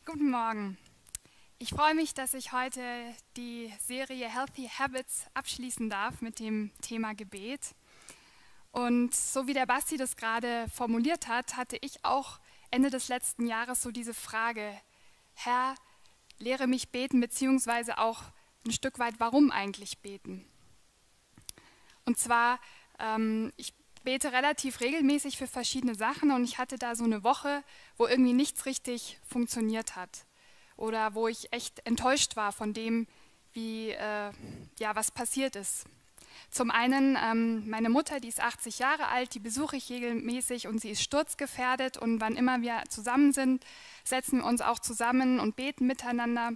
Guten Morgen. Ich freue mich, dass ich heute die Serie Healthy Habits abschließen darf mit dem Thema Gebet. Und so wie der Basti das gerade formuliert hat, hatte ich auch Ende des letzten Jahres so diese Frage: Herr, lehre mich beten, beziehungsweise auch ein Stück weit, warum eigentlich beten? Und zwar, ich bete relativ regelmäßig für verschiedene Sachen und ich hatte da so eine Woche, wo irgendwie nichts richtig funktioniert hat oder wo ich echt enttäuscht war von dem, wie, was passiert ist. Zum einen, meine Mutter, die ist 80 Jahre alt, die besuche ich regelmäßig und sie ist sturzgefährdet und wann immer wir zusammen sind, setzen wir uns auch zusammen und beten miteinander.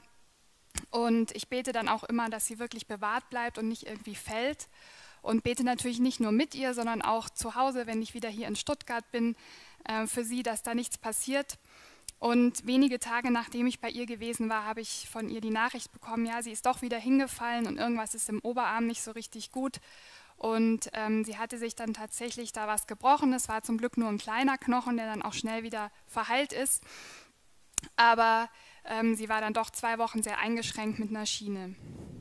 Und ich bete dann auch immer, dass sie wirklich bewahrt bleibt und nicht irgendwie fällt. Und bete natürlich nicht nur mit ihr, sondern auch zu Hause, wenn ich wieder hier in Stuttgart bin, für sie, dass da nichts passiert. Und wenige Tage nachdem ich bei ihr gewesen war, habe ich von ihr die Nachricht bekommen, ja, sie ist doch wieder hingefallen und irgendwas ist im Oberarm nicht so richtig gut. Und sie hatte sich dann tatsächlich da was gebrochen. Es war zum Glück nur ein kleiner Knochen, der dann auch schnell wieder verheilt ist. Aber sie war dann doch 2 Wochen sehr eingeschränkt mit einer Schiene.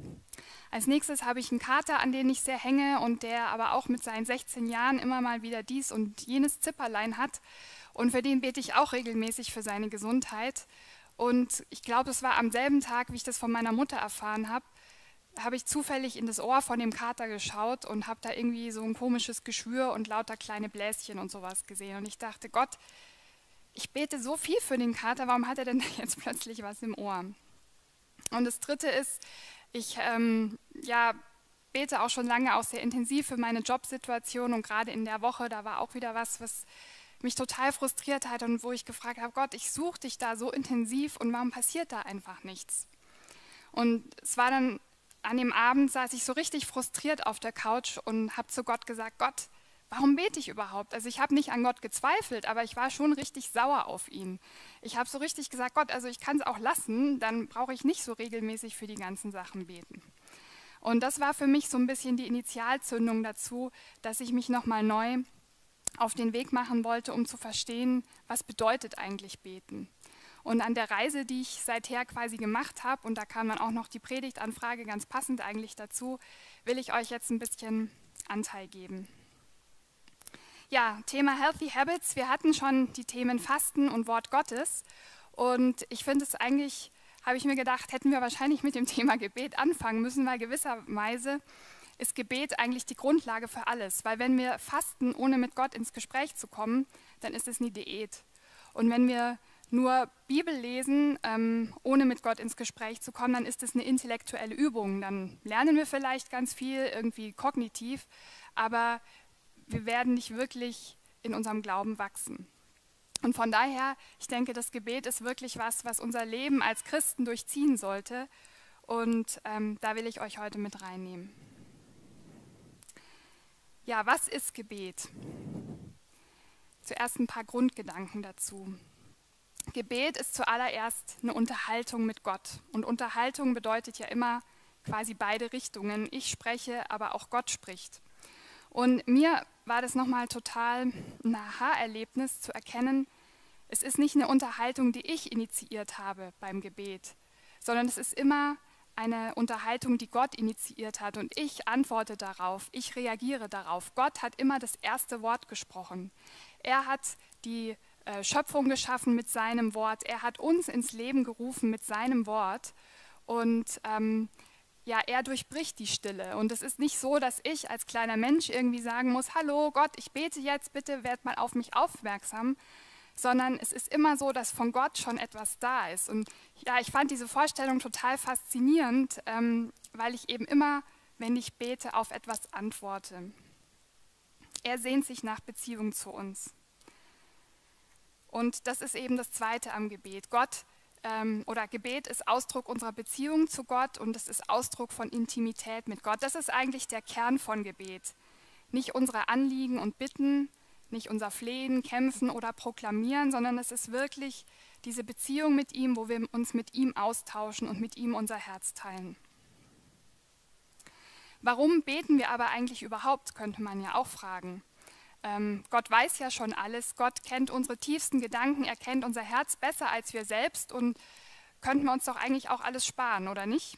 Als nächstes habe ich einen Kater, an den ich sehr hänge und der aber auch mit seinen 16 Jahren immer mal wieder dies und jenes Zipperlein hat. Und für den bete ich auch regelmäßig für seine Gesundheit. Und ich glaube, es war am selben Tag, wie ich das von meiner Mutter erfahren habe, habe ich zufällig in das Ohr von dem Kater geschaut und habe da irgendwie so ein komisches Geschwür und lauter kleine Bläschen und sowas gesehen. Und ich dachte, Gott, ich bete so viel für den Kater, warum hat er denn jetzt plötzlich was im Ohr? Und das Dritte ist, ich bete auch schon lange auch sehr intensiv für meine Jobsituation und gerade in der Woche, da war auch wieder was mich total frustriert hat und wo ich gefragt habe, Gott, ich suche dich da so intensiv und warum passiert da einfach nichts? Und es war dann, an dem Abend saß ich so richtig frustriert auf der Couch und habe zu Gott gesagt, Gott, warum bete ich überhaupt? Also ich habe nicht an Gott gezweifelt, aber ich war schon richtig sauer auf ihn. Ich habe so richtig gesagt, Gott, also ich kann es auch lassen, dann brauche ich nicht so regelmäßig für die ganzen Sachen beten. Und das war für mich so ein bisschen die Initialzündung dazu, dass ich mich nochmal neu auf den Weg machen wollte, um zu verstehen, was bedeutet eigentlich beten. Und an der Reise, die ich seither quasi gemacht habe, und da kam dann auch noch die Predigtanfrage ganz passend eigentlich dazu, will ich euch jetzt ein bisschen Anteil geben. Ja, Thema Healthy Habits. Wir hatten schon die Themen Fasten und Wort Gottes. Und ich finde es eigentlich, habe ich mir gedacht, hätten wir wahrscheinlich mit dem Thema Gebet anfangen müssen, weil gewisserweise ist Gebet eigentlich die Grundlage für alles. Weil wenn wir fasten, ohne mit Gott ins Gespräch zu kommen, dann ist es eine Diät. Und wenn wir nur Bibel lesen, ohne mit Gott ins Gespräch zu kommen, dann ist es eine intellektuelle Übung. Dann lernen wir vielleicht ganz viel, irgendwie kognitiv, aber wir werden nicht wirklich in unserem Glauben wachsen. Und von daher, ich denke, das Gebet ist wirklich was unser Leben als Christen durchziehen sollte. Und da will ich euch heute mit reinnehmen. Ja, was ist Gebet? Zuerst ein paar Grundgedanken dazu. Gebet ist zuallererst eine Unterhaltung mit Gott. Und Unterhaltung bedeutet ja immer quasi beide Richtungen. Ich spreche, aber auch Gott spricht. Und mir war das nochmal total ein Aha-Erlebnis zu erkennen, es ist nicht eine Unterhaltung, die ich initiiert habe beim Gebet, sondern es ist immer eine Unterhaltung, die Gott initiiert hat und ich antworte darauf, ich reagiere darauf. Gott hat immer das erste Wort gesprochen. Er hat die Schöpfung geschaffen mit seinem Wort. Er hat uns ins Leben gerufen mit seinem Wort und er durchbricht die Stille. Und es ist nicht so, dass ich als kleiner Mensch irgendwie sagen muss, hallo Gott, ich bete jetzt, bitte werd mal auf mich aufmerksam, sondern es ist immer so, dass von Gott schon etwas da ist. Und ja, ich fand diese Vorstellung total faszinierend, weil ich eben immer, wenn ich bete, auf etwas antworte. Er sehnt sich nach Beziehung zu uns. Und das ist eben das Zweite am Gebet. Gebet ist Ausdruck unserer Beziehung zu Gott und es ist Ausdruck von Intimität mit Gott. Das ist eigentlich der Kern von Gebet. Nicht unsere Anliegen und Bitten, nicht unser Flehen, Kämpfen oder Proklamieren, sondern es ist wirklich diese Beziehung mit ihm, wo wir uns mit ihm austauschen und mit ihm unser Herz teilen. Warum beten wir aber eigentlich überhaupt, könnte man ja auch fragen. Gott weiß ja schon alles, Gott kennt unsere tiefsten Gedanken, er kennt unser Herz besser als wir selbst und könnten wir uns doch eigentlich auch alles sparen, oder nicht?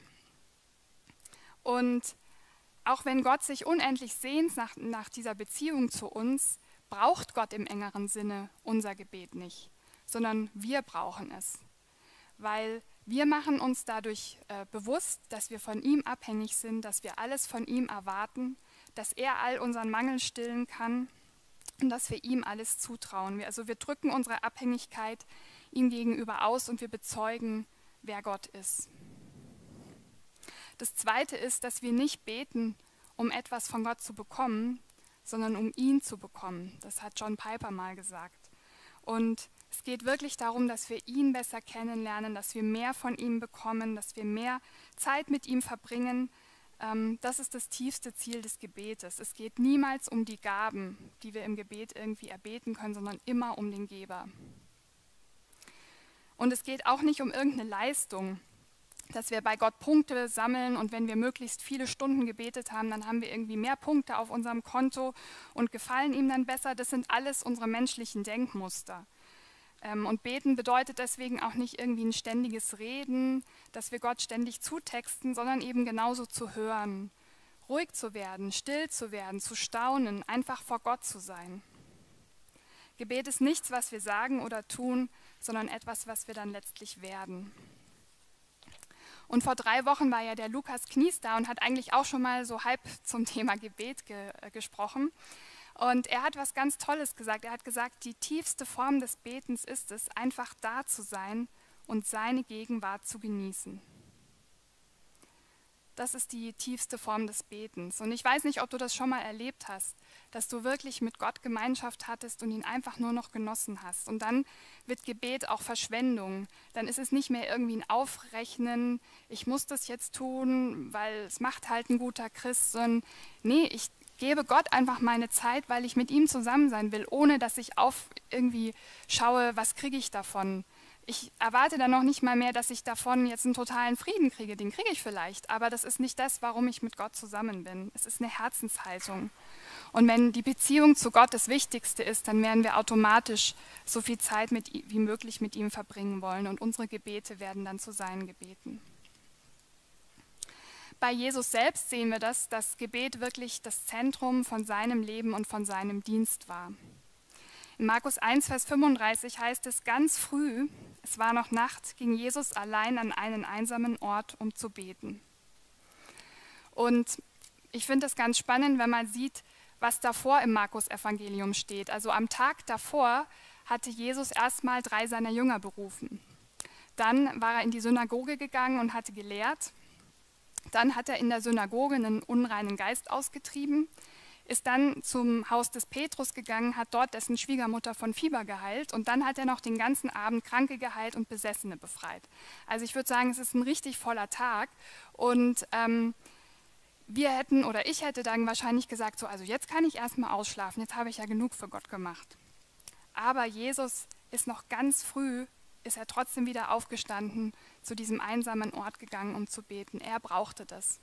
Und auch wenn Gott sich unendlich sehnt nach dieser Beziehung zu uns, braucht Gott im engeren Sinne unser Gebet nicht, sondern wir brauchen es, weil wir machen uns dadurch bewusst, dass wir von ihm abhängig sind, dass wir alles von ihm erwarten, dass er all unseren Mangel stillen kann und dass wir ihm alles zutrauen. Wir drücken unsere Abhängigkeit ihm gegenüber aus und wir bezeugen, wer Gott ist. Das Zweite ist, dass wir nicht beten, um etwas von Gott zu bekommen, sondern um ihn zu bekommen. Das hat John Piper mal gesagt. Und es geht wirklich darum, dass wir ihn besser kennenlernen, dass wir mehr von ihm bekommen, dass wir mehr Zeit mit ihm verbringen. Das ist das tiefste Ziel des Gebetes. Es geht niemals um die Gaben, die wir im Gebet irgendwie erbeten können, sondern immer um den Geber. Und es geht auch nicht um irgendeine Leistung, dass wir bei Gott Punkte sammeln und wenn wir möglichst viele Stunden gebetet haben, dann haben wir irgendwie mehr Punkte auf unserem Konto und gefallen ihm dann besser. Das sind alles unsere menschlichen Denkmuster. Und beten bedeutet deswegen auch nicht irgendwie ein ständiges Reden, dass wir Gott ständig zutexten, sondern eben genauso zu hören, ruhig zu werden, still zu werden, zu staunen, einfach vor Gott zu sein. Gebet ist nichts, was wir sagen oder tun, sondern etwas, was wir dann letztlich werden. Und vor 3 Wochen war ja der Lukas Knies da und hat eigentlich auch schon mal so halb zum Thema Gebet gesprochen. Und er hat was ganz Tolles gesagt. Er hat gesagt, die tiefste Form des Betens ist es, einfach da zu sein und seine Gegenwart zu genießen. Das ist die tiefste Form des Betens. Und ich weiß nicht, ob du das schon mal erlebt hast, dass du wirklich mit Gott Gemeinschaft hattest und ihn einfach nur noch genossen hast. Und dann wird Gebet auch Verschwendung. Dann ist es nicht mehr irgendwie ein Aufrechnen, ich muss das jetzt tun, weil es macht halt ein guter Christ, sondern nee, ich gebe Gott einfach meine Zeit, weil ich mit ihm zusammen sein will, ohne dass ich irgendwie schaue, was kriege ich davon. Ich erwarte dann noch nicht mal mehr, dass ich davon jetzt einen totalen Frieden kriege. Den kriege ich vielleicht, aber das ist nicht das, warum ich mit Gott zusammen bin. Es ist eine Herzenshaltung. Und wenn die Beziehung zu Gott das Wichtigste ist, dann werden wir automatisch so viel Zeit wie möglich mit ihm verbringen wollen und unsere Gebete werden dann zu seinen Gebeten. Bei Jesus selbst sehen wir, dass das Gebet wirklich das Zentrum von seinem Leben und von seinem Dienst war. In Markus 1, Vers 35 heißt es, ganz früh, es war noch Nacht, ging Jesus allein an einen einsamen Ort, um zu beten. Und ich finde es ganz spannend, wenn man sieht, was davor im Markus-Evangelium steht. Also am Tag davor hatte Jesus erstmal 3 seiner Jünger berufen. Dann war er in die Synagoge gegangen und hatte gelehrt. Dann hat er in der Synagoge einen unreinen Geist ausgetrieben, ist dann zum Haus des Petrus gegangen, hat dort dessen Schwiegermutter von Fieber geheilt und dann hat er noch den ganzen Abend Kranke geheilt und Besessene befreit. Also ich würde sagen, es ist ein richtig voller Tag und ich hätte dann wahrscheinlich gesagt, so, also jetzt kann ich erstmal ausschlafen, jetzt habe ich ja genug für Gott gemacht. Aber Jesus ist noch ganz früh, ist er trotzdem wieder aufgestanden, zu diesem einsamen Ort gegangen, um zu beten. Er brauchte das.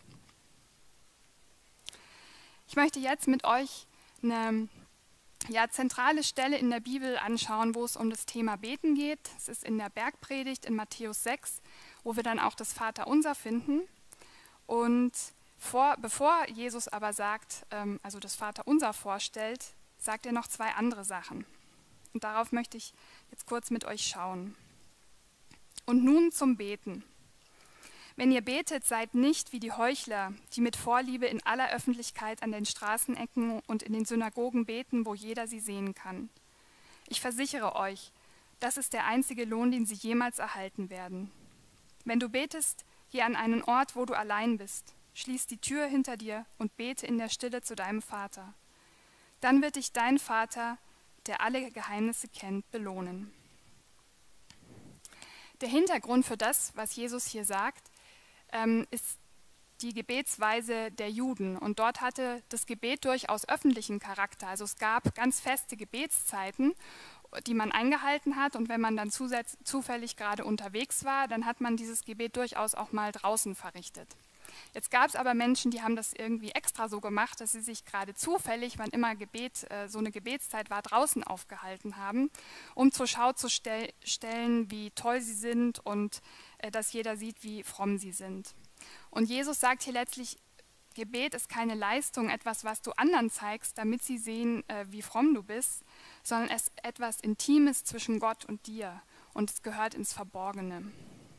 Ich möchte jetzt mit euch eine zentrale Stelle in der Bibel anschauen, wo es um das Thema Beten geht. Es ist in der Bergpredigt in Matthäus 6, wo wir dann auch das Vaterunser finden. Und bevor Jesus aber sagt, also das Vaterunser vorstellt, sagt er noch 2 andere Sachen. Und darauf möchte ich jetzt kurz mit euch schauen. Und nun zum Beten. Wenn ihr betet, seid nicht wie die Heuchler, die mit Vorliebe in aller Öffentlichkeit an den Straßenecken und in den Synagogen beten, wo jeder sie sehen kann. Ich versichere euch, das ist der einzige Lohn, den sie jemals erhalten werden. Wenn du betest, geh an einen Ort, wo du allein bist, schließ die Tür hinter dir und bete in der Stille zu deinem Vater. Dann wird dich dein Vater, der alle Geheimnisse kennt, belohnen. Der Hintergrund für das, was Jesus hier sagt, ist die Gebetsweise der Juden. Und dort hatte das Gebet durchaus öffentlichen Charakter. Also es gab ganz feste Gebetszeiten, die man eingehalten hat. Und wenn man dann zufällig gerade unterwegs war, dann hat man dieses Gebet durchaus auch mal draußen verrichtet. Jetzt gab es aber Menschen, die haben das irgendwie extra so gemacht, dass sie sich gerade zufällig, wann immer so eine Gebetszeit war, draußen aufgehalten haben, um zur Schau zu stellen, wie toll sie sind und dass jeder sieht, wie fromm sie sind. Und Jesus sagt hier letztlich, Gebet ist keine Leistung, etwas, was du anderen zeigst, damit sie sehen, wie fromm du bist, sondern es ist etwas Intimes zwischen Gott und dir und es gehört ins Verborgene.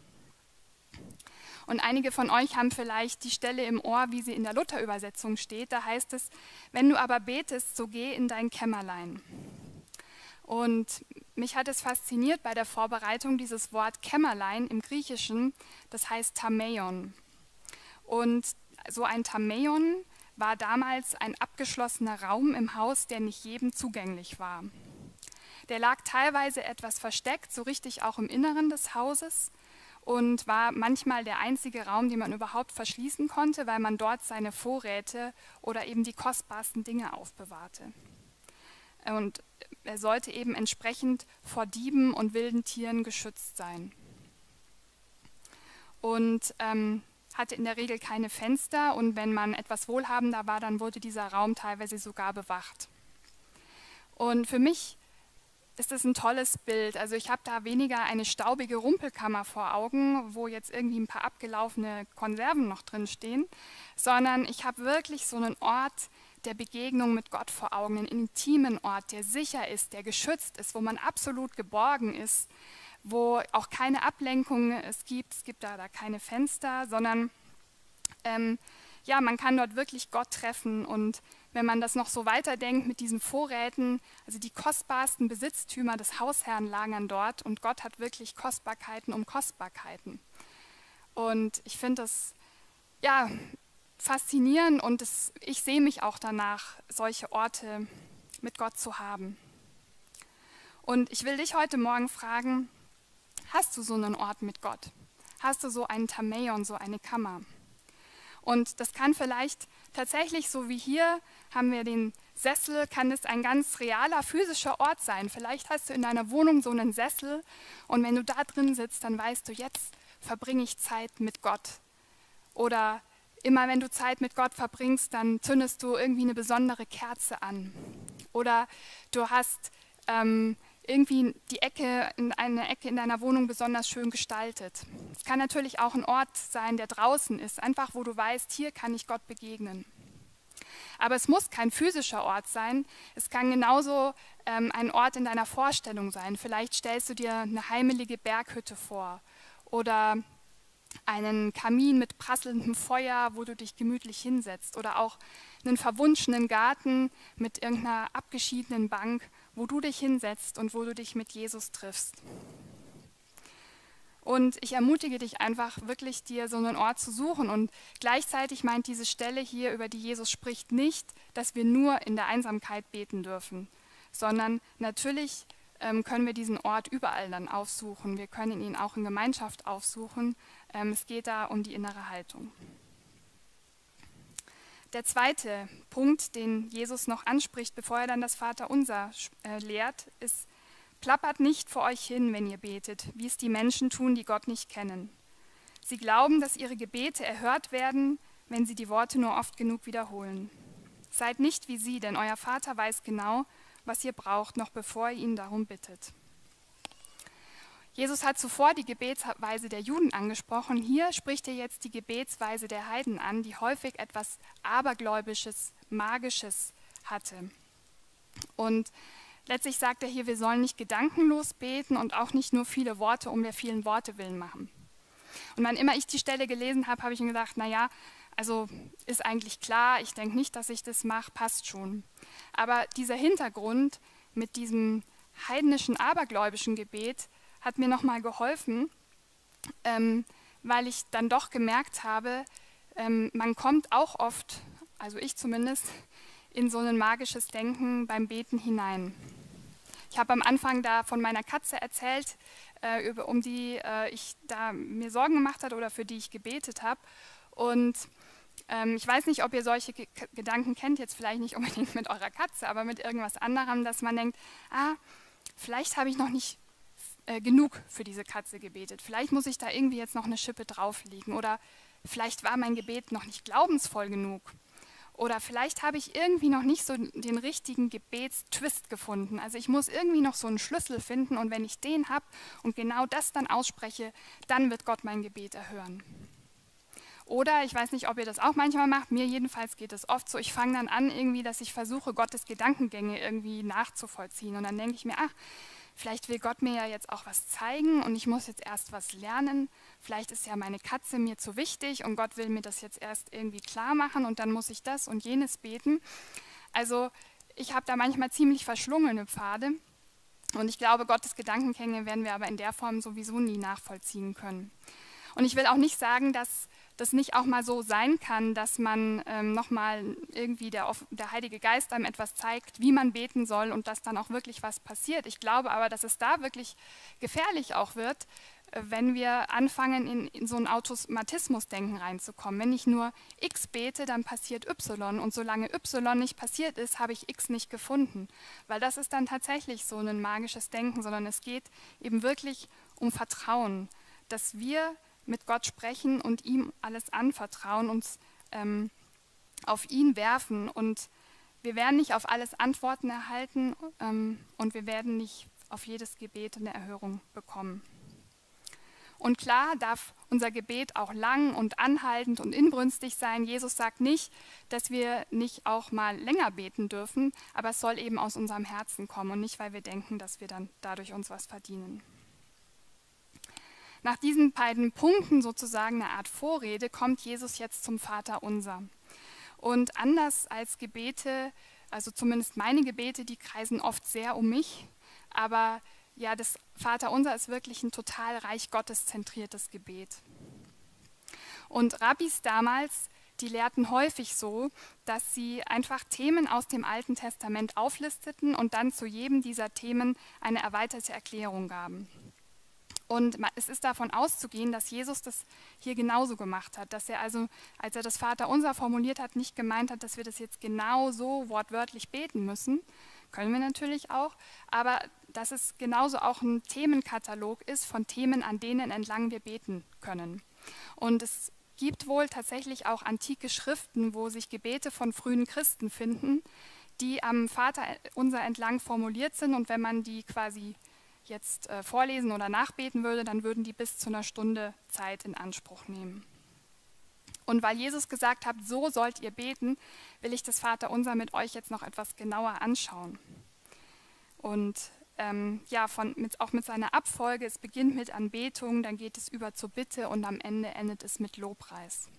Und einige von euch haben vielleicht die Stelle im Ohr, wie sie in der Luther-Übersetzung steht. Da heißt es, wenn du aber betest, so geh in dein Kämmerlein. Und mich hat es fasziniert bei der Vorbereitung dieses Wort Kämmerlein im Griechischen, das heißt Tameion. Und so ein Tameion war damals ein abgeschlossener Raum im Haus, der nicht jedem zugänglich war. Der lag teilweise etwas versteckt, so richtig auch im Inneren des Hauses und war manchmal der einzige Raum, den man überhaupt verschließen konnte, weil man dort seine Vorräte oder eben die kostbarsten Dinge aufbewahrte. Und er sollte eben entsprechend vor Dieben und wilden Tieren geschützt sein. Und hatte in der Regel keine Fenster und wenn man etwas wohlhabender war, dann wurde dieser Raum teilweise sogar bewacht. Und für mich ist das ein tolles Bild. Also ich habe da weniger eine staubige Rumpelkammer vor Augen, wo jetzt irgendwie ein paar abgelaufene Konserven noch drin stehen, sondern ich habe wirklich so einen Ort der Begegnung mit Gott vor Augen, einen intimen Ort, der sicher ist, der geschützt ist, wo man absolut geborgen ist, wo auch keine Ablenkung es gibt da keine Fenster, sondern ja, man kann dort wirklich Gott treffen. Und wenn man das noch so weiterdenkt mit diesen Vorräten, also die kostbarsten Besitztümer des Hausherrn lagern dort und Gott hat wirklich Kostbarkeiten um Kostbarkeiten. Und ich finde das ja faszinierend und ich sehe mich auch danach, solche Orte mit Gott zu haben. Und ich will dich heute Morgen fragen, hast du so einen Ort mit Gott? Hast du so einen Tameion, so eine Kammer? Und das kann vielleicht tatsächlich, so wie hier, haben wir den Sessel, kann es ein ganz realer physischer Ort sein. Vielleicht hast du in deiner Wohnung so einen Sessel und wenn du da drin sitzt, dann weißt du, jetzt verbringe ich Zeit mit Gott. Oder immer wenn du Zeit mit Gott verbringst, dann zündest du irgendwie eine besondere Kerze an. Oder du hast irgendwie eine Ecke in deiner Wohnung besonders schön gestaltet. Es kann natürlich auch ein Ort sein, der draußen ist, einfach wo du weißt, hier kann ich Gott begegnen. Aber es muss kein physischer Ort sein, es kann genauso ein Ort in deiner Vorstellung sein. Vielleicht stellst du dir eine heimelige Berghütte vor oder einen Kamin mit prasselndem Feuer, wo du dich gemütlich hinsetzt oder auch einen verwunschenen Garten mit irgendeiner abgeschiedenen Bank, wo du dich hinsetzt und wo du dich mit Jesus triffst. Und ich ermutige dich einfach wirklich, dir so einen Ort zu suchen. Und gleichzeitig meint diese Stelle hier, über die Jesus spricht, nicht, dass wir nur in der Einsamkeit beten dürfen, sondern natürlich können wir diesen Ort überall dann aufsuchen. Wir können ihn auch in Gemeinschaft aufsuchen. Es geht da um die innere Haltung. Der zweite Punkt, den Jesus noch anspricht, bevor er dann das Vaterunser lehrt, ist: Plappert nicht vor euch hin, wenn ihr betet, wie es die Menschen tun, die Gott nicht kennen. Sie glauben, dass ihre Gebete erhört werden, wenn sie die Worte nur oft genug wiederholen. Seid nicht wie sie, denn euer Vater weiß genau, was ihr braucht, noch bevor ihr ihn darum bittet. Jesus hat zuvor die Gebetsweise der Juden angesprochen. Hier spricht er jetzt die Gebetsweise der Heiden an, die häufig etwas Abergläubisches, Magisches hatte. Und letztlich sagt er hier, wir sollen nicht gedankenlos beten und auch nicht nur viele Worte um der vielen Worte willen machen. Und wann immer ich die Stelle gelesen habe, habe ich mir gedacht, naja, also ist eigentlich klar, ich denke nicht, dass ich das mache, passt schon. Aber dieser Hintergrund mit diesem heidnischen, abergläubischen Gebet hat mir nochmal geholfen, weil ich dann doch gemerkt habe, man kommt auch oft, also ich zumindest, in so ein magisches Denken beim Beten hinein. Ich habe am Anfang da von meiner Katze erzählt, um die ich da mir Sorgen gemacht habe oder für die ich gebetet habe. Und ich weiß nicht, ob ihr solche Gedanken kennt, jetzt vielleicht nicht unbedingt mit eurer Katze, aber mit irgendwas anderem, dass man denkt, vielleicht habe ich noch nicht genug für diese Katze gebetet. Vielleicht muss ich da irgendwie jetzt noch eine Schippe drauflegen oder vielleicht war mein Gebet noch nicht glaubensvoll genug. Oder vielleicht habe ich irgendwie noch nicht so den richtigen Gebetstwist gefunden. Also ich muss irgendwie noch so einen Schlüssel finden und wenn ich den habe und genau das dann ausspreche, dann wird Gott mein Gebet erhören. Oder ich weiß nicht, ob ihr das auch manchmal macht, mir jedenfalls geht es oft so, ich fange dann an irgendwie, dass ich versuche, Gottes Gedankengänge irgendwie nachzuvollziehen. Und dann denke ich mir, ach, vielleicht will Gott mir ja jetzt auch was zeigen und ich muss jetzt erst was lernen. Vielleicht ist ja meine Katze mir zu wichtig und Gott will mir das jetzt erst irgendwie klar machen und dann muss ich das und jenes beten. Also ich habe da manchmal ziemlich verschlungene Pfade und ich glaube, Gottes Gedankengänge werden wir aber in der Form sowieso nie nachvollziehen können. Und ich will auch nicht sagen, dass das nicht auch mal so sein kann, dass man nochmal irgendwie der Heilige Geist einem etwas zeigt, wie man beten soll und dass dann auch wirklich was passiert. Ich glaube aber, dass es da wirklich gefährlich auch wird, wenn wir anfangen, in so ein Automatismusdenken reinzukommen. Wenn ich nur X bete, dann passiert Y und solange Y nicht passiert ist, habe ich X nicht gefunden. Weil das ist dann tatsächlich so ein magisches Denken, sondern es geht eben wirklich um Vertrauen, dass wir mit Gott sprechen und ihm alles anvertrauen, uns auf ihn werfen und wir werden nicht auf alles Antworten erhalten und wir werden nicht auf jedes Gebet eine Erhörung bekommen. Und klar darf unser Gebet auch lang und anhaltend und inbrünstig sein. Jesus sagt nicht, dass wir nicht auch mal länger beten dürfen, aber es soll eben aus unserem Herzen kommen und nicht, weil wir denken, dass wir dann dadurch uns was verdienen. Nach diesen beiden Punkten sozusagen eine Art Vorrede kommt Jesus jetzt zum Vaterunser. Und anders als Gebete, also zumindest meine Gebete, die kreisen oft sehr um mich, aber ja, das Vaterunser ist wirklich ein total reich Gottes zentriertes Gebet. Und Rabbis damals, die lehrten häufig so, dass sie einfach Themen aus dem Alten Testament auflisteten und dann zu jedem dieser Themen eine erweiterte Erklärung gaben. Und es ist davon auszugehen, dass Jesus das hier genauso gemacht hat, dass er also, als er das Vaterunser formuliert hat, nicht gemeint hat, dass wir das jetzt genau so wortwörtlich beten müssen, können wir natürlich auch, aber dass es genauso auch ein Themenkatalog ist von Themen, an denen entlang wir beten können. Und es gibt wohl tatsächlich auch antike Schriften, wo sich Gebete von frühen Christen finden, die am Vaterunser entlang formuliert sind und wenn man die quasi jetzt vorlesen oder nachbeten würde, dann würden die bis zu einer Stunde Zeit in Anspruch nehmen. Und weil Jesus gesagt hat, so sollt ihr beten, will ich das Vaterunser mit euch jetzt noch etwas genauer anschauen. Und ja, auch mit seiner Abfolge, es beginnt mit Anbetung, dann geht es über zur Bitte und am Ende endet es mit Lobpreis.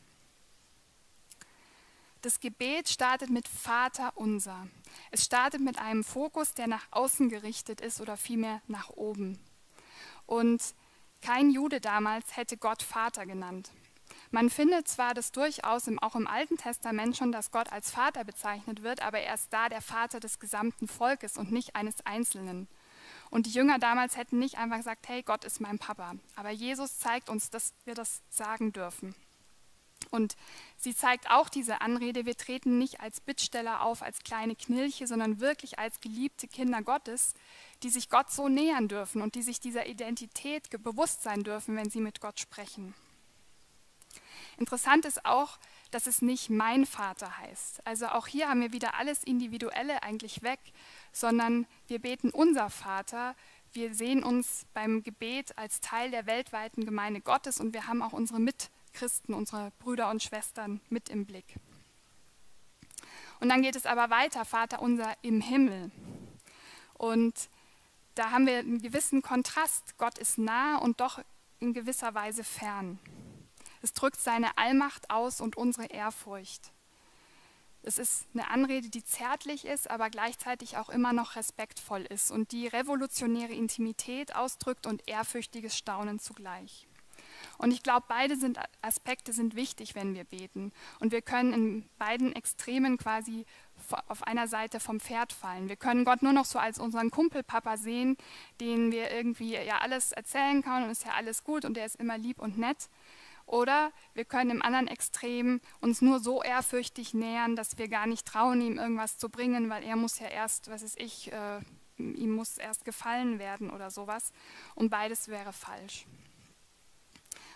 Das Gebet startet mit Vaterunser. Es startet mit einem Fokus, der nach außen gerichtet ist oder vielmehr nach oben. Und kein Jude damals hätte Gott Vater genannt. Man findet zwar das durchaus auch im Alten Testament schon, dass Gott als Vater bezeichnet wird, aber er ist da der Vater des gesamten Volkes und nicht eines Einzelnen. Und die Jünger damals hätten nicht einfach gesagt, hey, Gott ist mein Papa. Aber Jesus zeigt uns, dass wir das sagen dürfen. Und sie zeigt auch diese Anrede, wir treten nicht als Bittsteller auf, als kleine Knilche, sondern wirklich als geliebte Kinder Gottes, die sich Gott so nähern dürfen und die sich dieser Identität bewusst sein dürfen, wenn sie mit Gott sprechen. Interessant ist auch, dass es nicht mein Vater heißt. Also auch hier haben wir wieder alles Individuelle eigentlich weg, sondern wir beten unser Vater. Wir sehen uns beim Gebet als Teil der weltweiten Gemeinde Gottes und wir haben auch unsere Mitchristen, unsere Brüder und Schwestern mit im Blick. Und dann geht es aber weiter, Vater unser im Himmel. Und da haben wir einen gewissen Kontrast. Gott ist nah und doch in gewisser Weise fern. Es drückt seine Allmacht aus und unsere Ehrfurcht. Es ist eine Anrede, die zärtlich ist, aber gleichzeitig auch immer noch respektvoll ist und die revolutionäre Intimität ausdrückt und ehrfürchtiges Staunen zugleich. Und ich glaube, beide Aspekte sind wichtig, wenn wir beten. Und wir können in beiden Extremen quasi auf einer Seite vom Pferd fallen. Wir können Gott nur noch so als unseren Kumpelpapa sehen, den wir irgendwie ja alles erzählen können und ist ja alles gut und der ist immer lieb und nett. Oder wir können im anderen Extrem uns nur so ehrfürchtig nähern, dass wir gar nicht trauen, ihm irgendwas zu bringen, weil er muss ja erst, ihm muss erst gefallen werden oder sowas. Und beides wäre falsch.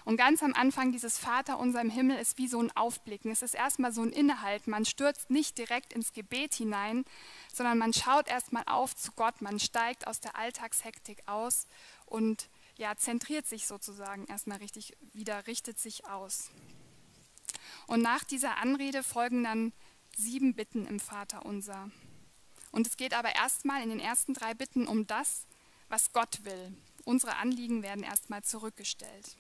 Und ganz am Anfang dieses Vaterunser im Himmel ist wie so ein Aufblicken. Es ist erstmal so ein Innehalten. Man stürzt nicht direkt ins Gebet hinein, sondern man schaut erstmal auf zu Gott. Man steigt aus der Alltagshektik aus und ja, zentriert sich sozusagen erstmal richtig wieder, richtet sich aus. Und nach dieser Anrede folgen dann 7 Bitten im Vaterunser. Und es geht aber erstmal in den ersten 3 Bitten um das, was Gott will. Unsere Anliegen werden erstmal zurückgestellt.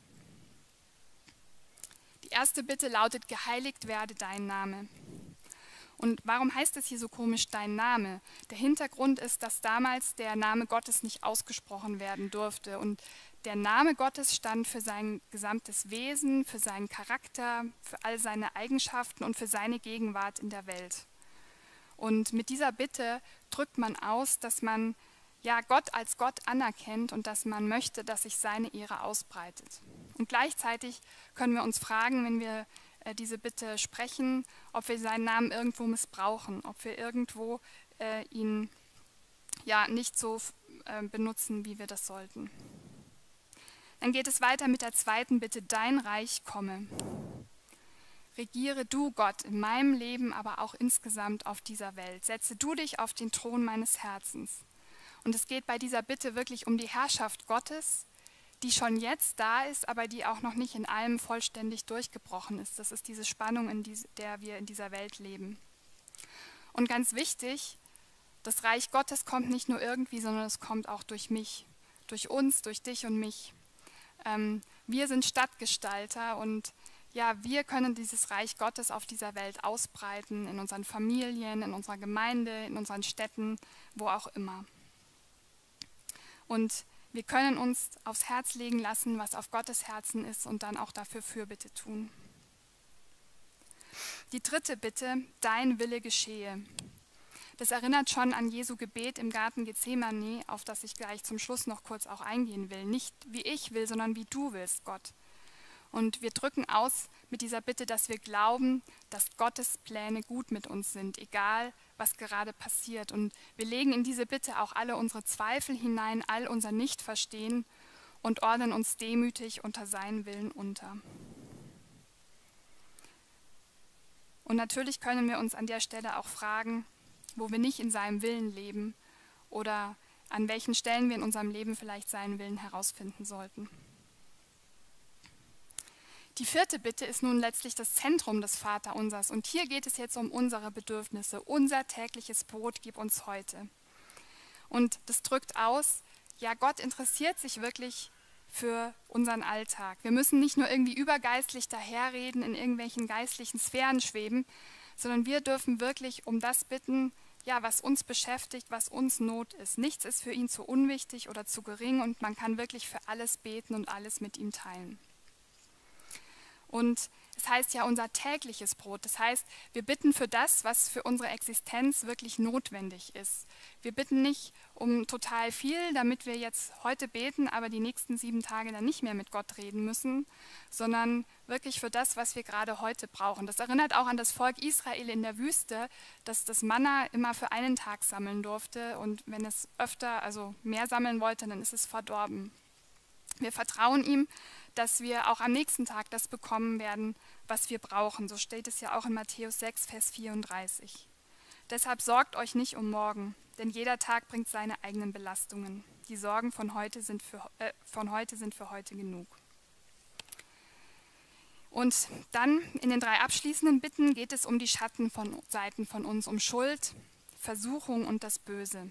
Die erste Bitte lautet: Geheiligt werde dein Name. Und warum heißt es hier so komisch dein Name? Der Hintergrund ist, dass damals der Name Gottes nicht ausgesprochen werden durfte. Und der Name Gottes stand für sein gesamtes Wesen, für seinen Charakter, für all seine Eigenschaften und für seine Gegenwart in der Welt. Und mit dieser Bitte drückt man aus, dass man ja Gott als Gott anerkennt und dass man möchte, dass sich seine Ehre ausbreitet. Und gleichzeitig können wir uns fragen, wenn wir diese Bitte sprechen, ob wir seinen Namen irgendwo missbrauchen, ob wir irgendwo ihn ja nicht so benutzen, wie wir das sollten. Dann geht es weiter mit der zweiten Bitte: Dein Reich komme. Regiere du, Gott, in meinem Leben, aber auch insgesamt auf dieser Welt. Setze du dich auf den Thron meines Herzens. Und es geht bei dieser Bitte wirklich um die Herrschaft Gottes, die schon jetzt da ist, aber die auch noch nicht in allem vollständig durchgebrochen ist. Das ist diese Spannung, in der wir in dieser Welt leben. Und ganz wichtig, das Reich Gottes kommt nicht nur irgendwie, sondern es kommt auch durch mich, durch uns, durch dich und mich. Wir sind Stadtgestalter und ja, wir können dieses Reich Gottes auf dieser Welt ausbreiten, in unseren Familien, in unserer Gemeinde, in unseren Städten, wo auch immer. Und wir können uns aufs Herz legen lassen, was auf Gottes Herzen ist, und dann auch dafür Fürbitte tun. Die dritte Bitte: Dein Wille geschehe. Das erinnert schon an Jesu Gebet im Garten Gethsemane, auf das ich gleich zum Schluss noch kurz auch eingehen will. Nicht wie ich will, sondern wie du willst, Gott. Und wir drücken aus mit dieser Bitte, dass wir glauben, dass Gottes Pläne gut mit uns sind, egal was gerade passiert. Und wir legen in diese Bitte auch alle unsere Zweifel hinein, all unser Nichtverstehen und ordnen uns demütig unter seinen Willen unter. Und natürlich können wir uns an der Stelle auch fragen, wo wir nicht in seinem Willen leben oder an welchen Stellen wir in unserem Leben vielleicht seinen Willen herausfinden sollten. Die vierte Bitte ist nun letztlich das Zentrum des Vaterunsers. Und hier geht es jetzt um unsere Bedürfnisse. Unser tägliches Brot gib uns heute. Und das drückt aus, ja, Gott interessiert sich wirklich für unseren Alltag. Wir müssen nicht nur irgendwie übergeistlich daherreden, in irgendwelchen geistlichen Sphären schweben, sondern wir dürfen wirklich um das bitten, ja, was uns beschäftigt, was uns Not ist. Nichts ist für ihn zu unwichtig oder zu gering, und man kann wirklich für alles beten und alles mit ihm teilen. Und es heißt ja unser tägliches Brot. Das heißt, wir bitten für das, was für unsere Existenz wirklich notwendig ist. Wir bitten nicht um total viel, damit wir jetzt heute beten, aber die nächsten 7 Tage dann nicht mehr mit Gott reden müssen, sondern wirklich für das, was wir gerade heute brauchen. Das erinnert auch an das Volk Israel in der Wüste, das das Manna immer für einen Tag sammeln durfte, und wenn es öfter, also mehr sammeln wollte, dann ist es verdorben. Wir vertrauen ihm, dass wir auch am nächsten Tag das bekommen werden, was wir brauchen. So steht es ja auch in Matthäus 6, Vers 34. Deshalb sorgt euch nicht um morgen, denn jeder Tag bringt seine eigenen Belastungen. Die Sorgen von heute sind für heute genug. Und dann in den 3 abschließenden Bitten geht es um die Schattenseiten von uns, um Schuld, Versuchung und das Böse.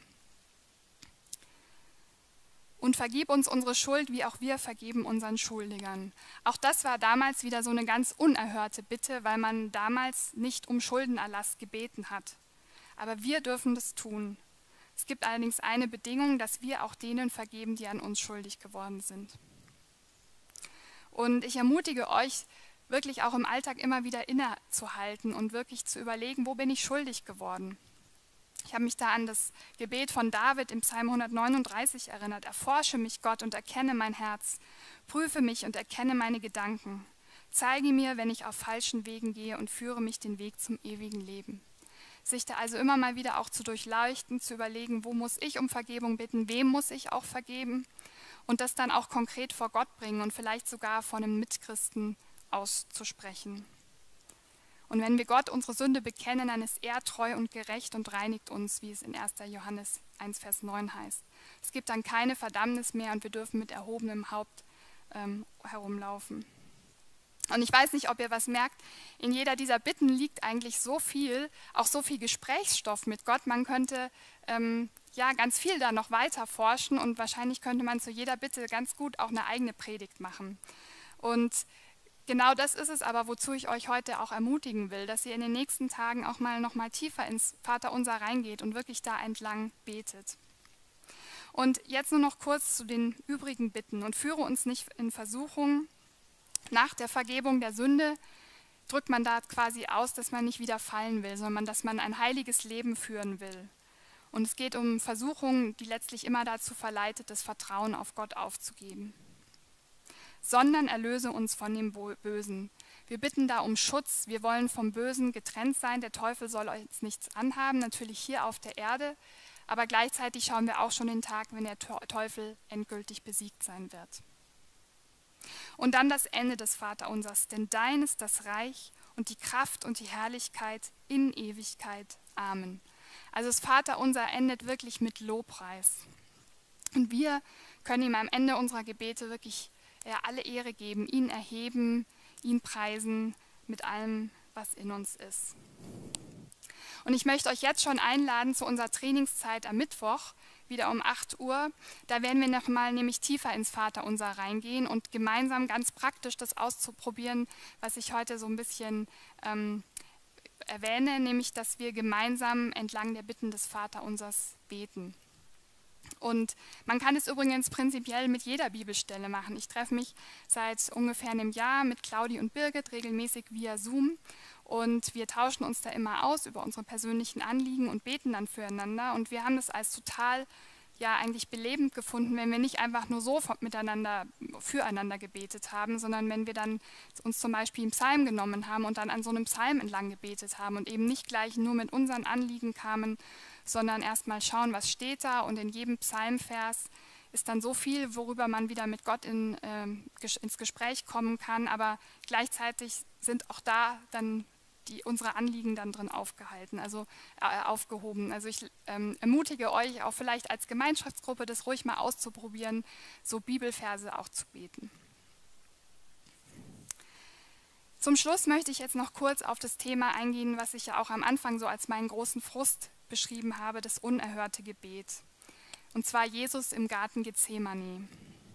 Und vergib uns unsere Schuld, wie auch wir vergeben unseren Schuldigern. Auch das war damals wieder so eine ganz unerhörte Bitte, weil man damals nicht um Schuldenerlass gebeten hat. Aber wir dürfen das tun. Es gibt allerdings eine Bedingung, dass wir auch denen vergeben, die an uns schuldig geworden sind. Und ich ermutige euch, wirklich auch im Alltag immer wieder innezuhalten und wirklich zu überlegen, wo bin ich schuldig geworden? Ich habe mich da an das Gebet von David im Psalm 139 erinnert. Erforsche mich, Gott, und erkenne mein Herz. Prüfe mich und erkenne meine Gedanken. Zeige mir, wenn ich auf falschen Wegen gehe, und führe mich den Weg zum ewigen Leben. Sich da also immer mal wieder auch zu durchleuchten, zu überlegen, wo muss ich um Vergebung bitten, wem muss ich auch vergeben, und das dann auch konkret vor Gott bringen und vielleicht sogar vor einem Mitchristen auszusprechen. Und wenn wir Gott unsere Sünde bekennen, dann ist er treu und gerecht und reinigt uns, wie es in 1. Johannes 1, Vers 9 heißt. Es gibt dann keine Verdammnis mehr und wir dürfen mit erhobenem Haupt herumlaufen. Und ich weiß nicht, ob ihr was merkt, in jeder dieser Bitten liegt eigentlich so viel, auch so viel Gesprächsstoff mit Gott. Man könnte ganz viel da noch weiter forschen und wahrscheinlich könnte man zu jeder Bitte ganz gut auch eine eigene Predigt machen. Und genau das ist es aber, wozu ich euch heute auch ermutigen will, dass ihr in den nächsten Tagen auch noch mal tiefer ins Vaterunser reingeht und wirklich da entlang betet. Und jetzt nur noch kurz zu den übrigen Bitten und führe uns nicht in Versuchung. Nach der Vergebung der Sünde drückt man da quasi aus, dass man nicht wieder fallen will, sondern dass man ein heiliges Leben führen will. Und es geht um Versuchungen, die letztlich immer dazu verleitet, das Vertrauen auf Gott aufzugeben. Sondern erlöse uns von dem Bösen. Wir bitten da um Schutz. Wir wollen vom Bösen getrennt sein. Der Teufel soll uns nichts anhaben, natürlich hier auf der Erde. Aber gleichzeitig schauen wir auch schon den Tag, wenn der Teufel endgültig besiegt sein wird. Und dann das Ende des Vaterunsers. Denn dein ist das Reich und die Kraft und die Herrlichkeit in Ewigkeit. Amen. Also das Vaterunser endet wirklich mit Lobpreis. Und wir können ihm am Ende unserer Gebete wirklich alle Ehre geben, ihn erheben, ihn preisen mit allem, was in uns ist. Und ich möchte euch jetzt schon einladen zu unserer Trainingszeit am Mittwoch, wieder um 8 Uhr. Da werden wir nochmal nämlich tiefer ins Vaterunser reingehen und gemeinsam ganz praktisch das auszuprobieren, was ich heute so ein bisschen erwähne, nämlich dass wir gemeinsam entlang der Bitten des Vaterunsers beten. Und man kann es übrigens prinzipiell mit jeder Bibelstelle machen. Ich treffe mich seit ungefähr einem Jahr mit Claudi und Birgit regelmäßig via Zoom und wir tauschen uns da immer aus über unsere persönlichen Anliegen und beten dann füreinander. Und wir haben das als total eigentlich belebend gefunden, wenn wir nicht einfach nur so füreinander gebetet haben, sondern wenn wir dann uns zum Beispiel einen Psalm genommen haben und dann an so einem Psalm entlang gebetet haben und eben nicht gleich nur mit unseren Anliegen kamen, sondern erstmal schauen, was steht da, und in jedem Psalmvers ist dann so viel, worüber man wieder mit Gott ins Gespräch kommen kann, aber gleichzeitig sind auch da dann unsere Anliegen dann drin aufgehoben. Also ich ermutige euch auch vielleicht als Gemeinschaftsgruppe, das ruhig mal auszuprobieren, so Bibelverse auch zu beten. Zum Schluss möchte ich jetzt noch kurz auf das Thema eingehen, was ich ja auch am Anfang so als meinen großen Frust beschrieben habe, das unerhörte Gebet. Und zwar Jesus im Garten Gethsemane.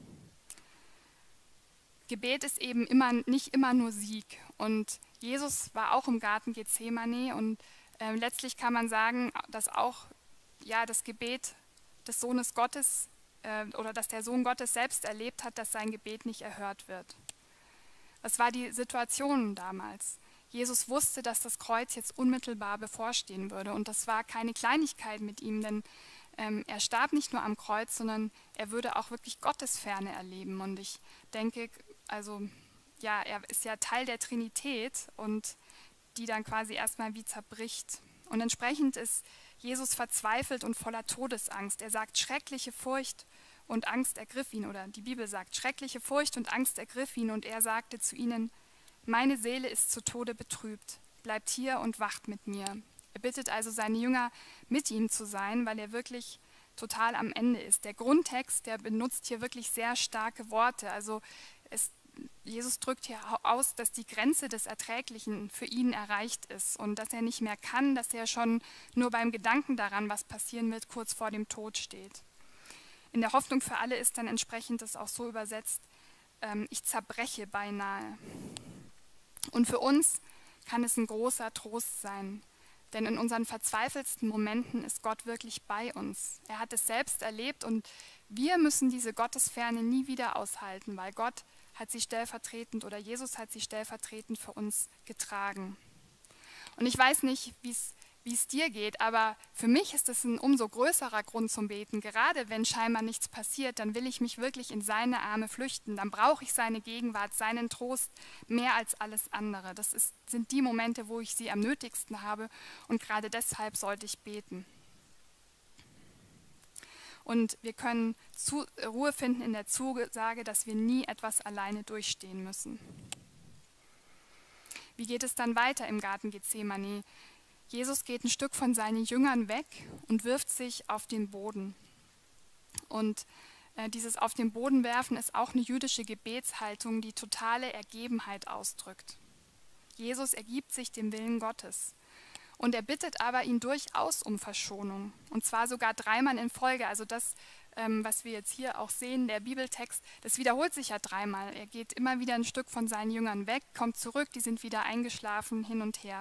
Gebet ist eben nicht immer nur Sieg. Und Jesus war auch im Garten Gethsemane und letztlich kann man sagen, dass auch das Gebet des Sohnes Gottes oder dass der Sohn Gottes selbst erlebt hat, dass sein Gebet nicht erhört wird. Das war die Situation damals. Jesus wusste, dass das Kreuz jetzt unmittelbar bevorstehen würde und das war keine Kleinigkeit mit ihm, denn er starb nicht nur am Kreuz, sondern er würde auch wirklich Gottesferne erleben. Und ich denke, er ist ja Teil der Trinität und die dann quasi erstmal wie zerbricht. Und entsprechend ist Jesus verzweifelt und voller Todesangst. Er sagt, schreckliche Furcht und Angst ergriff ihn, oder die Bibel sagt, schreckliche Furcht und Angst ergriff ihn und er sagte zu ihnen, meine Seele ist zu Tode betrübt, bleibt hier und wacht mit mir. Er bittet also seine Jünger, mit ihm zu sein, weil er wirklich total am Ende ist. Der Grundtext, der benutzt hier wirklich sehr starke Worte. Also Jesus drückt hier aus, dass die Grenze des Erträglichen für ihn erreicht ist und dass er nicht mehr kann, dass er schon nur beim Gedanken daran, was passieren wird, kurz vor dem Tod steht. In der Hoffnung für alle ist dann entsprechend das auch so übersetzt, ich zerbreche beinahe. Und für uns kann es ein großer Trost sein, denn in unseren verzweifelsten Momenten ist Gott wirklich bei uns. Er hat es selbst erlebt und wir müssen diese Gottesferne nie wieder aushalten, weil Gott hat sie stellvertretend oder Jesus hat sie stellvertretend für uns getragen. Und ich weiß nicht, wie es dir geht, aber für mich ist es ein umso größerer Grund zum Beten. Gerade wenn scheinbar nichts passiert, dann will ich mich wirklich in seine Arme flüchten. Dann brauche ich seine Gegenwart, seinen Trost mehr als alles andere. Das sind die Momente, wo ich sie am nötigsten habe und gerade deshalb sollte ich beten. Und wir können Ruhe finden in der Zusage, dass wir nie etwas alleine durchstehen müssen. Wie geht es dann weiter im Garten Gethsemane? Jesus geht ein Stück von seinen Jüngern weg und wirft sich auf den Boden. Und dieses auf den Boden werfen ist auch eine jüdische Gebetshaltung, die totale Ergebenheit ausdrückt. Jesus ergibt sich dem Willen Gottes. Und er bittet aber ihn durchaus um Verschonung. Und zwar sogar 3-mal in Folge. Also das, was wir jetzt hier auch sehen, der Bibeltext, das wiederholt sich ja 3-mal. Er geht immer wieder ein Stück von seinen Jüngern weg, kommt zurück, die sind wieder eingeschlafen, hin und her.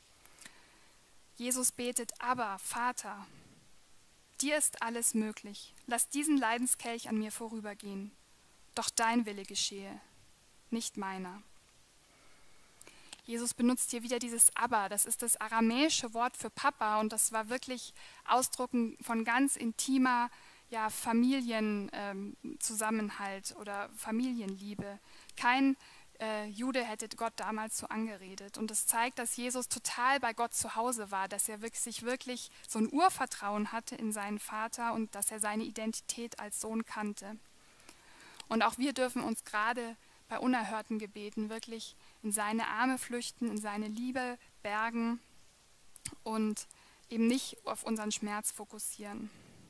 Jesus betet, aber Vater, dir ist alles möglich. Lass diesen Leidenskelch an mir vorübergehen. Doch dein Wille geschehe, nicht meiner. Jesus benutzt hier wieder dieses Aber, das ist das aramäische Wort für Papa und das war wirklich Ausdruck von ganz intimer Familienzusammenhalt oder Familienliebe. Kein Jude hätte Gott damals so angeredet und das zeigt, dass Jesus total bei Gott zu Hause war, dass er sich wirklich so ein Urvertrauen hatte in seinen Vater und dass er seine Identität als Sohn kannte. Und auch wir dürfen uns gerade bei unerhörten Gebeten wirklich in seine Arme flüchten, in seine Liebe bergen und eben nicht auf unseren Schmerz fokussieren.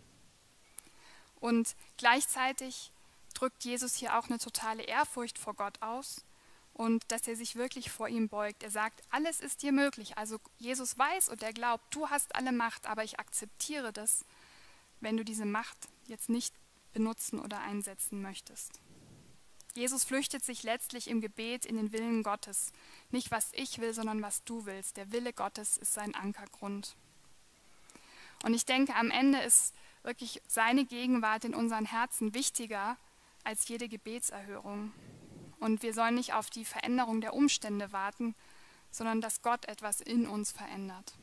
Und gleichzeitig drückt Jesus hier auch eine totale Ehrfurcht vor Gott aus und dass er sich wirklich vor ihm beugt. Er sagt, alles ist dir möglich. Also Jesus weiß und er glaubt, du hast alle Macht, aber ich akzeptiere das, wenn du diese Macht jetzt nicht benutzen oder einsetzen möchtest. Jesus flüchtet sich letztlich im Gebet in den Willen Gottes. Nicht, was ich will, sondern was du willst. Der Wille Gottes ist sein Ankergrund. Und ich denke, am Ende ist wirklich seine Gegenwart in unseren Herzen wichtiger als jede Gebetserhörung. Und wir sollen nicht auf die Veränderung der Umstände warten, sondern dass Gott etwas in uns verändert.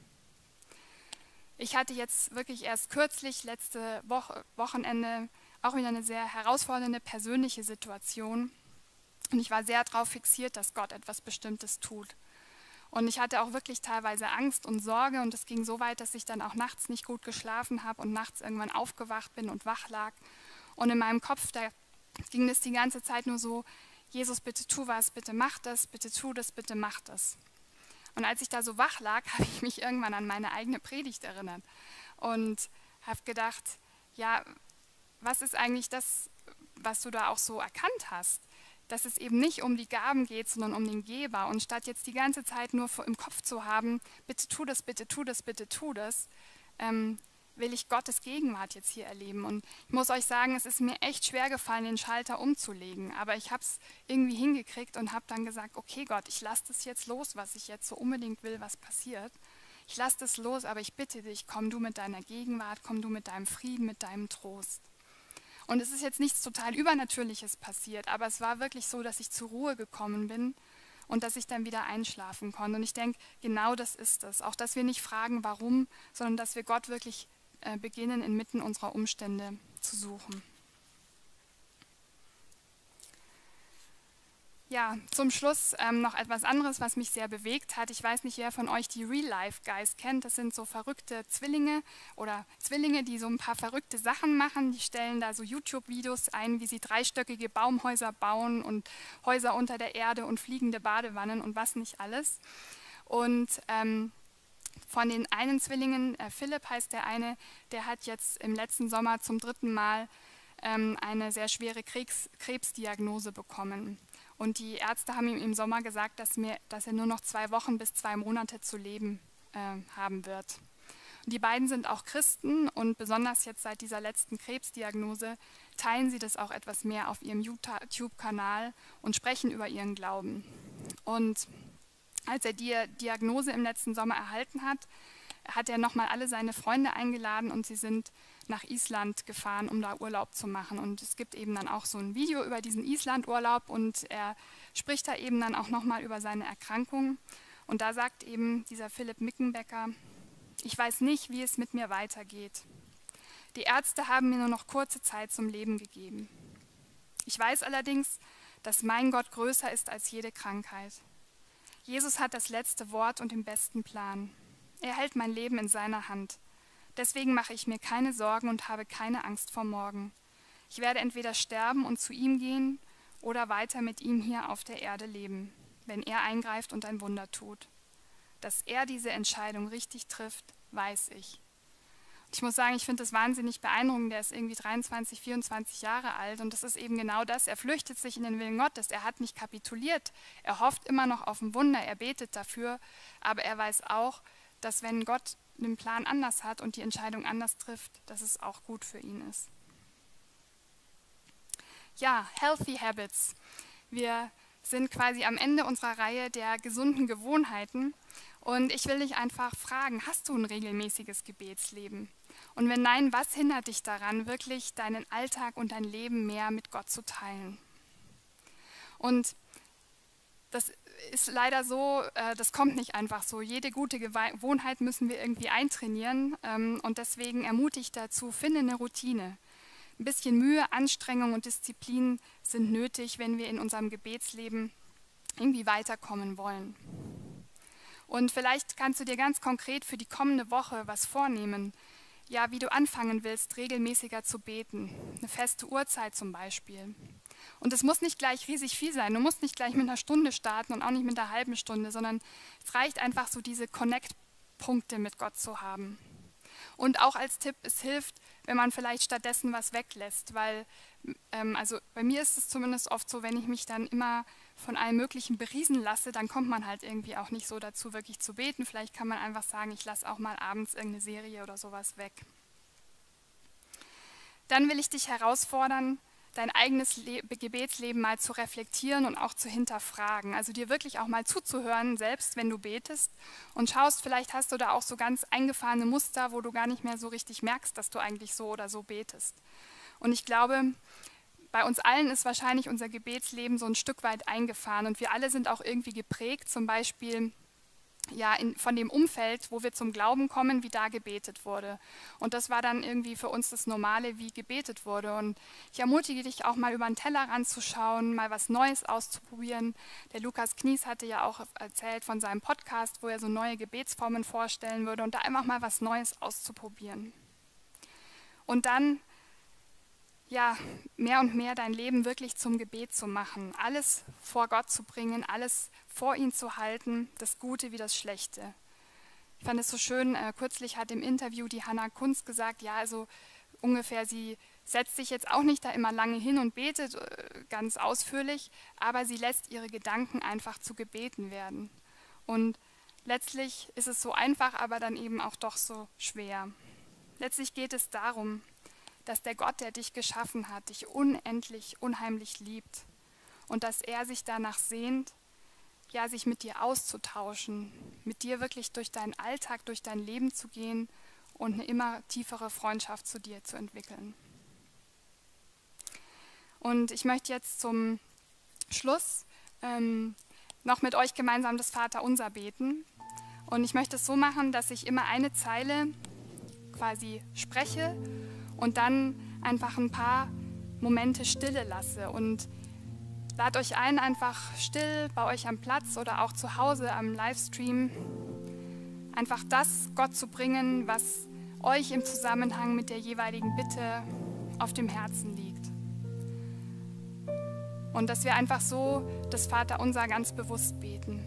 Ich hatte jetzt wirklich erst kürzlich, letzte Wochenende, auch wieder eine sehr herausfordernde persönliche Situation. Und ich war sehr darauf fixiert, dass Gott etwas Bestimmtes tut. Und ich hatte auch wirklich teilweise Angst und Sorge und es ging so weit, dass ich dann auch nachts nicht gut geschlafen habe und nachts irgendwann aufgewacht bin und wach lag. Und in meinem Kopf, da ging es die ganze Zeit nur so, Jesus, bitte tu was, bitte mach das, bitte tu das, bitte mach das. Und als ich da so wach lag, habe ich mich irgendwann an meine eigene Predigt erinnert und habe gedacht, ja, was ist eigentlich das, was du da auch so erkannt hast? Dass es eben nicht um die Gaben geht, sondern um den Geber. Und statt jetzt die ganze Zeit nur im Kopf zu haben, bitte tu das, bitte tu das, bitte tu das, will ich Gottes Gegenwart jetzt hier erleben. Und ich muss euch sagen, es ist mir echt schwer gefallen, den Schalter umzulegen. Aber ich habe es irgendwie hingekriegt und habe dann gesagt, okay Gott, ich lasse das jetzt los, was ich jetzt so unbedingt will, was passiert. Ich lasse das los, aber ich bitte dich, komm du mit deiner Gegenwart, komm du mit deinem Frieden, mit deinem Trost. Und es ist jetzt nichts total Übernatürliches passiert, aber es war wirklich so, dass ich zur Ruhe gekommen bin und dass ich dann wieder einschlafen konnte. Und ich denke, genau das ist es. Auch, dass wir nicht fragen, warum, sondern dass wir Gott wirklich beginnen, inmitten unserer Umstände zu suchen. Ja, zum Schluss noch etwas anderes, was mich sehr bewegt hat. Ich weiß nicht, wer von euch die Real-Life-Guys kennt. Das sind so verrückte Zwillinge oder Zwillinge, die so ein paar verrückte Sachen machen. Die stellen da so YouTube-Videos ein, wie sie dreistöckige Baumhäuser bauen und Häuser unter der Erde und fliegende Badewannen und was nicht alles. Und von den einen Zwillingen, Philipp heißt der eine, der hat jetzt im letzten Sommer zum 3. Mal eine sehr schwere Krebsdiagnose bekommen. Und die Ärzte haben ihm im Sommer gesagt, dass er nur noch 2 Wochen bis 2 Monate zu leben haben wird. Und die beiden sind auch Christen und besonders jetzt seit dieser letzten Krebsdiagnose teilen sie das auch etwas mehr auf ihrem YouTube-Kanal und sprechen über ihren Glauben. Und als er die Diagnose im letzten Sommer erhalten hat, hat er nochmal alle seine Freunde eingeladen und sie sind nach Island gefahren, um da Urlaub zu machen. Und es gibt eben dann auch so ein Video über diesen Island-Urlaub und er spricht da eben dann auch nochmal über seine Erkrankung. Und da sagt eben dieser Philipp Mickenbecker, ich weiß nicht, wie es mit mir weitergeht. Die Ärzte haben mir nur noch kurze Zeit zum Leben gegeben. Ich weiß allerdings, dass mein Gott größer ist als jede Krankheit. Jesus hat das letzte Wort und den besten Plan. Er hält mein Leben in seiner Hand. Deswegen mache ich mir keine Sorgen und habe keine Angst vor morgen. Ich werde entweder sterben und zu ihm gehen oder weiter mit ihm hier auf der Erde leben, wenn er eingreift und ein Wunder tut. Dass er diese Entscheidung richtig trifft, weiß ich. Ich muss sagen, ich finde das wahnsinnig beeindruckend. Der ist irgendwie 23, 24 Jahre alt und das ist eben genau das. Er flüchtet sich in den Willen Gottes. Er hat nicht kapituliert. Er hofft immer noch auf ein Wunder. Er betet dafür. Aber er weiß auch, dass wenn Gott den Plan anders hat und die Entscheidung anders trifft, dass es auch gut für ihn ist. Ja, Healthy Habits. Wir sind quasi am Ende unserer Reihe der gesunden Gewohnheiten. Und ich will dich einfach fragen, hast du ein regelmäßiges Gebetsleben? Und wenn nein, was hindert dich daran, wirklich deinen Alltag und dein Leben mehr mit Gott zu teilen? Und das ist leider so, das kommt nicht einfach so. Jede gute Gewohnheit müssen wir irgendwie eintrainieren. Und deswegen ermutige ich dazu, finde eine Routine. Ein bisschen Mühe, Anstrengung und Disziplin sind nötig, wenn wir in unserem Gebetsleben irgendwie weiterkommen wollen. Und vielleicht kannst du dir ganz konkret für die kommende Woche was vornehmen. Ja, wie du anfangen willst, regelmäßiger zu beten. Eine feste Uhrzeit zum Beispiel. Und es muss nicht gleich riesig viel sein. Du musst nicht gleich mit einer Stunde starten und auch nicht mit einer halben Stunde, sondern es reicht einfach so, diese Connect-Punkte mit Gott zu haben. Und auch als Tipp, es hilft, wenn man vielleicht stattdessen was weglässt, weil, also bei mir ist es zumindest oft so, wenn ich mich dann immer von allem Möglichen beriesen lasse, dann kommt man halt irgendwie auch nicht so dazu, wirklich zu beten. Vielleicht kann man einfach sagen, ich lasse auch mal abends irgendeine Serie oder sowas weg. Dann will ich dich herausfordern, dein eigenes Gebetsleben mal zu reflektieren und auch zu hinterfragen. Also dir wirklich auch mal zuzuhören, selbst wenn du betest und schaust, vielleicht hast du da auch so ganz eingefahrene Muster, wo du gar nicht mehr so richtig merkst, dass du eigentlich so oder so betest. Und ich glaube, bei uns allen ist wahrscheinlich unser Gebetsleben so ein Stück weit eingefahren und wir alle sind auch irgendwie geprägt, zum Beispiel ja, von dem Umfeld, wo wir zum Glauben kommen, wie da gebetet wurde. Und das war dann irgendwie für uns das Normale, wie gebetet wurde. Und ich ermutige dich auch mal über den Tellerrand zu schauen, mal was Neues auszuprobieren. Der Lukas Knies hatte ja auch erzählt von seinem Podcast, wo er so neue Gebetsformen vorstellen würde und da einfach mal was Neues auszuprobieren. Und dann ja, mehr und mehr dein Leben wirklich zum Gebet zu machen, alles vor Gott zu bringen, alles vor ihn zu halten, das Gute wie das Schlechte. Ich fand es so schön, kürzlich hat im Interview die Hannah Kunz gesagt, ja, also ungefähr, sie setzt sich jetzt auch nicht da immer lange hin und betet ganz ausführlich, aber sie lässt ihre Gedanken einfach zu Gebeten werden. Und letztlich ist es so einfach, aber dann eben auch doch so schwer. Letztlich geht es darum, dass der Gott, der dich geschaffen hat, dich unendlich, unheimlich liebt und dass er sich danach sehnt, ja, sich mit dir auszutauschen, mit dir wirklich durch deinen Alltag, durch dein Leben zu gehen und eine immer tiefere Freundschaft zu dir zu entwickeln. Und ich möchte jetzt zum Schluss noch mit euch gemeinsam das Vaterunser beten. Und ich möchte es so machen, dass ich immer eine Zeile quasi spreche und dann einfach ein paar Momente Stille lasse und lad euch ein, einfach still bei euch am Platz oder auch zu Hause am Livestream einfach das Gott zu bringen, was euch im Zusammenhang mit der jeweiligen Bitte auf dem Herzen liegt. Und dass wir einfach so das Vaterunser ganz bewusst beten.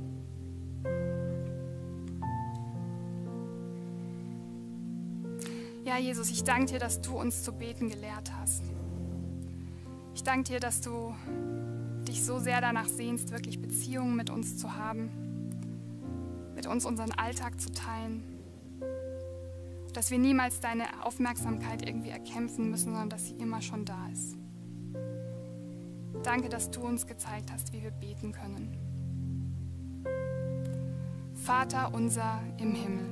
Ja, Jesus, ich danke dir, dass du uns zu beten gelehrt hast. Ich danke dir, dass du dich so sehr danach sehnst, wirklich Beziehungen mit uns zu haben, mit uns unseren Alltag zu teilen, dass wir niemals deine Aufmerksamkeit irgendwie erkämpfen müssen, sondern dass sie immer schon da ist. Danke, dass du uns gezeigt hast, wie wir beten können. Vater unser im Himmel.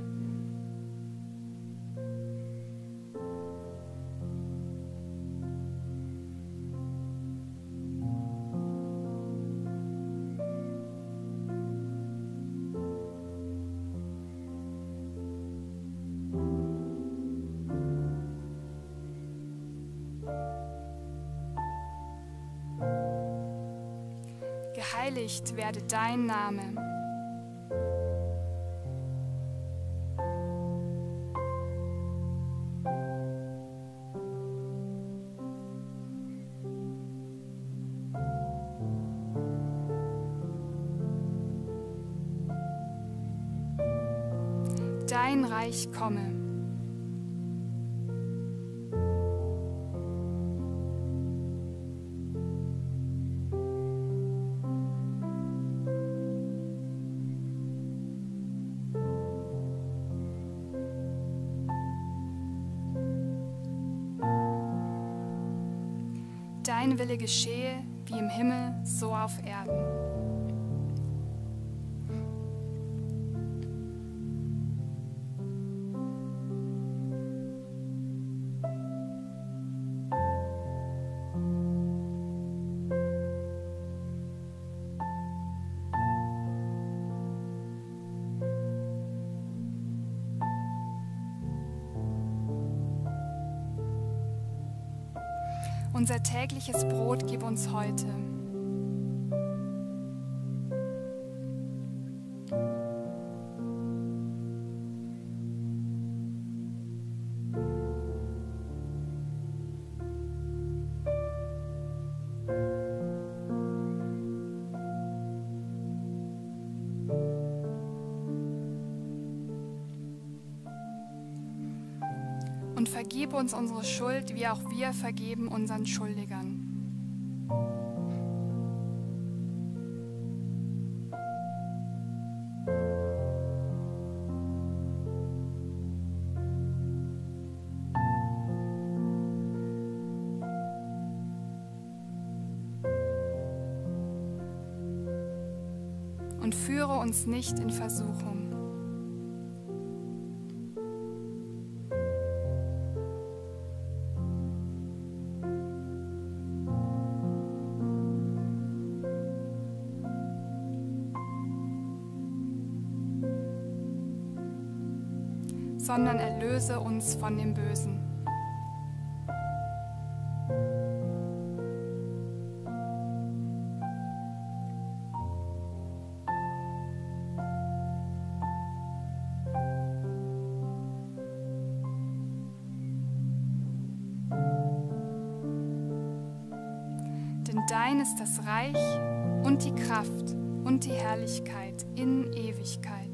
Geheiligt werde dein Name. dein Reich komme. Dein Wille geschehe, wie im Himmel, so auf Erden. Unser tägliches Brot gib uns heute. Und vergib uns unsere Schuld, wie auch wir vergeben unseren Schuldigern. Und führe uns nicht in Versuchung. Sondern erlöse uns von dem Bösen. Denn dein ist das Reich und die Kraft und die Herrlichkeit in Ewigkeit.